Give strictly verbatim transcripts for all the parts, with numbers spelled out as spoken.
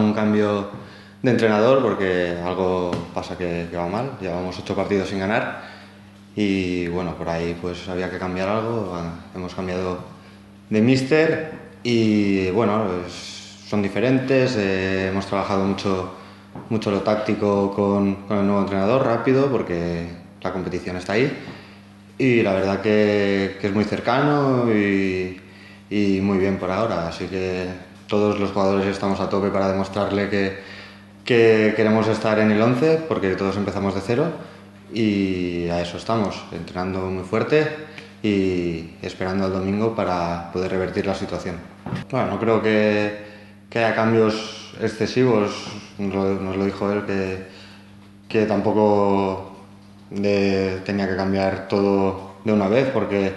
un cambio de entrenador porque algo pasa que, que va mal. Llevamos ocho partidos sin ganar y bueno, por ahí pues había que cambiar algo. Hemos cambiado de míster y bueno, pues, son diferentes. Eh, hemos trabajado mucho, mucho lo táctico con, con el nuevo entrenador rápido porque la competición está ahí y la verdad que, que es muy cercano y, y muy bien por ahora, así que todos los jugadores estamos a tope para demostrarle que, que queremos estar en el once porque todos empezamos de cero y a eso estamos, entrenando muy fuerte y esperando el domingo para poder revertir la situación. Bueno, no creo que, que haya cambios excesivos, nos lo, nos lo dijo él, que, que tampoco de, tenía que cambiar todo de una vez porque,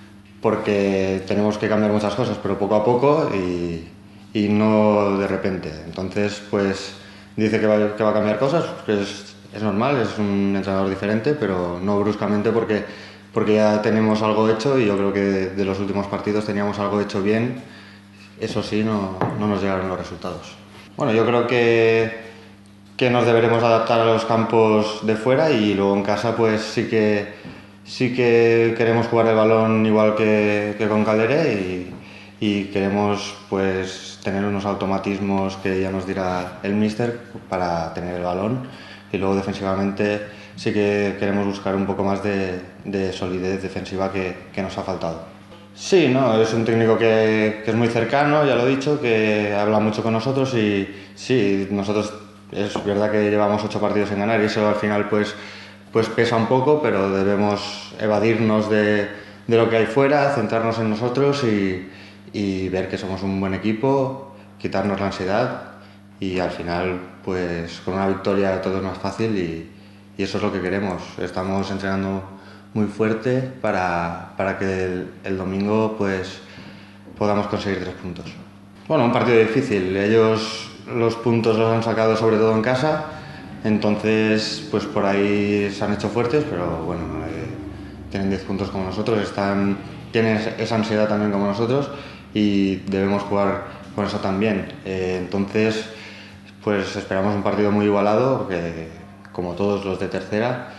porque tenemos que cambiar muchas cosas, pero poco a poco y, y no de repente. Entonces, pues dice que va, que va a cambiar cosas, que es, es normal, es un entrenador diferente, pero no bruscamente porque, porque ya tenemos algo hecho y yo creo que de, de los últimos partidos teníamos algo hecho bien, eso sí, no, no nos llegaron los resultados. Bueno, yo creo que que nos deberemos adaptar a los campos de fuera y luego en casa pues sí que sí que queremos jugar el balón igual que, que con Calderé y, y queremos pues tener unos automatismos que ya nos dirá el míster para tener el balón y luego defensivamente sí que queremos buscar un poco más de, de solidez defensiva que, que nos ha faltado. Sí, no, es un técnico que, que es muy cercano, ya lo he dicho, que habla mucho con nosotros y sí, nosotros es verdad que llevamos ocho partidos sin ganar y eso al final pues, pues pesa un poco, pero debemos evadirnos de, de lo que hay fuera, centrarnos en nosotros y, y ver que somos un buen equipo, quitarnos la ansiedad y al final pues con una victoria todo es más fácil y, y eso es lo que queremos. Estamos entrenando muy fuerte para, para que el, el domingo pues podamos conseguir tres puntos. Bueno, un partido difícil. Ellos los puntos los han sacado sobre todo en casa, entonces pues por ahí se han hecho fuertes, pero bueno, eh, tienen diez puntos como nosotros, están, tienen esa ansiedad también como nosotros y debemos jugar con eso también. Eh, entonces pues esperamos un partido muy igualado, que, como todos los de tercera,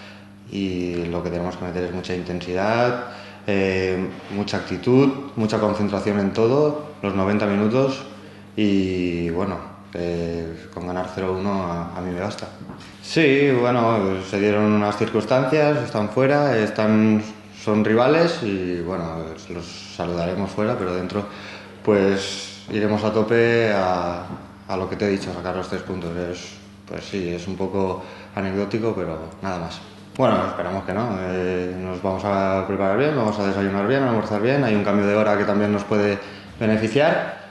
y lo que tenemos que meter es mucha intensidad, eh, mucha actitud, mucha concentración en todo, los noventa minutos y bueno, eh, con ganar cero uno a, a mí me basta. Sí, bueno, se dieron unas circunstancias, están fuera, están, son rivales y bueno, los saludaremos fuera, pero dentro pues iremos a tope a, a lo que te he dicho, a sacar los tres puntos. Es, pues sí, es un poco anecdótico, pero nada más. Bueno, esperamos que no. Eh, nos vamos a preparar bien, vamos a desayunar bien, a almorzar bien. Hay un cambio de hora que también nos puede beneficiar.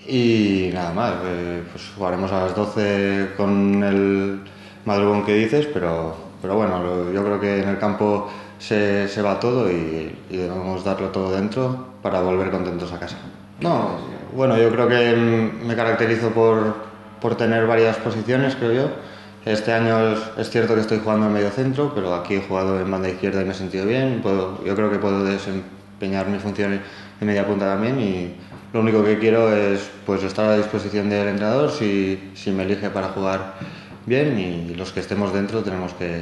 Y nada más, eh, pues jugaremos a las doce con el madrugón que dices, pero, pero bueno, lo, yo creo que en el campo se, se va todo y, y debemos darlo todo dentro para volver contentos a casa. No, bueno, yo creo que me caracterizo por, por tener varias posiciones, creo yo. Este año es, es cierto que estoy jugando en medio centro, pero aquí he jugado en banda izquierda y me he sentido bien. Puedo, yo creo que puedo desempeñar mi función en media punta también y lo único que quiero es pues estar a disposición del entrenador si, si me elige para jugar bien y los que estemos dentro tenemos que,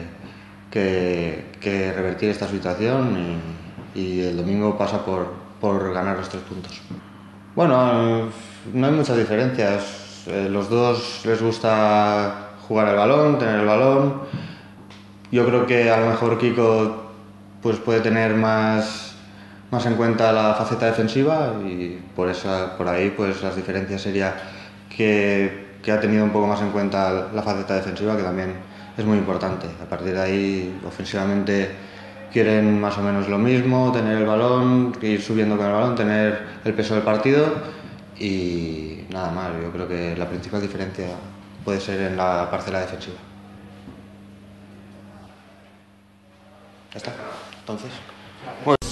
que, que revertir esta situación y, y el domingo pasa por, por ganar los tres puntos. Bueno, no hay muchas diferencias. Eh, los dos les gusta jugar el balón, tener el balón. Yo creo que a lo mejor Kiko pues puede tener más, más en cuenta la faceta defensiva y por, esa, por ahí pues las diferencias sería que, que ha tenido un poco más en cuenta la faceta defensiva, que también es muy importante. A partir de ahí, ofensivamente quieren más o menos lo mismo, tener el balón, ir subiendo con el balón, tener el peso del partido y nada más. Yo creo que la principal diferencia puede ser en la parcela defensiva. Ya está. Entonces, bueno.